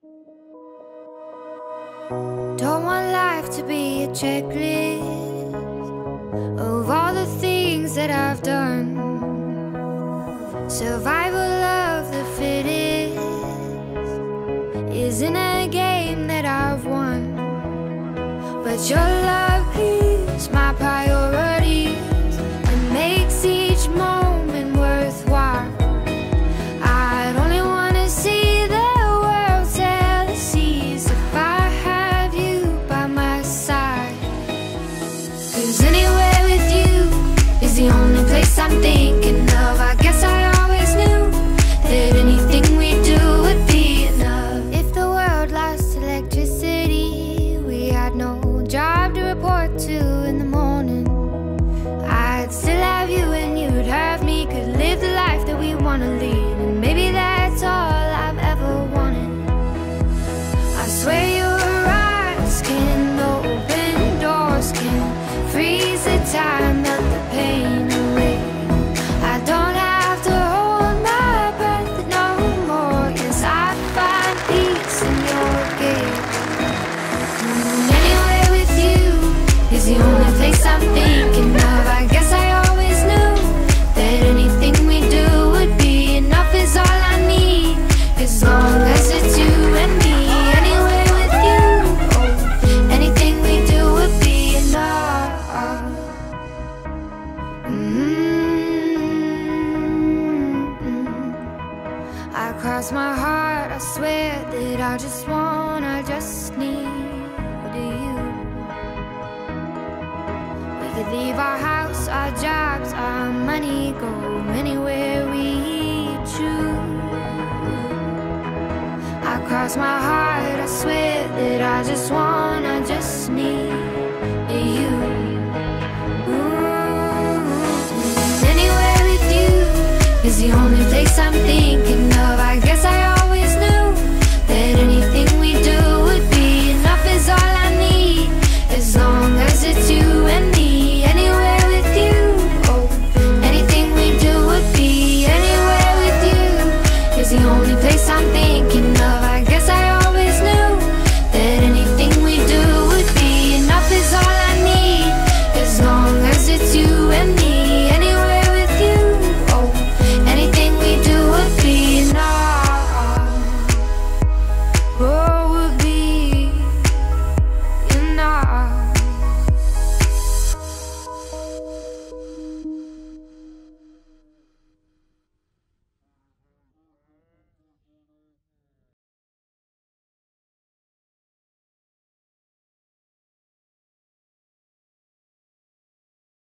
Don't want life to be a checklist of all the things that I've done. Survival of the fittest isn't a game that I've won. But your love is my priority and makes each moment worthwhile. I'd only want to see the world sail the seas if I have you by my side. 'Cause anywhere with you is the only place I'm thinking of. I guess I always knew that anything we do would be enough. If the world lost electricity, we had no job to report to in the morning, I'd still have you and you'd have me. Could live the life that we wanna lead, and maybe that's all I've ever wanted. I swear your eyes can open doors, can freeze the time, melt the pain away. I don't have to hold my breath no more. Yes, I find peace in your gaze. Anywhere with you is the only place I'm thinking of. I guess I always knew that anything we do would be enough is all I need, as long as it's you and me. Anywhere with you, oh, anything we do would be enough. I cross my heart, I swear that I just need you. We could leave our house, our jobs, our money, go anywhere we choose. I cross my heart, I swear that I just need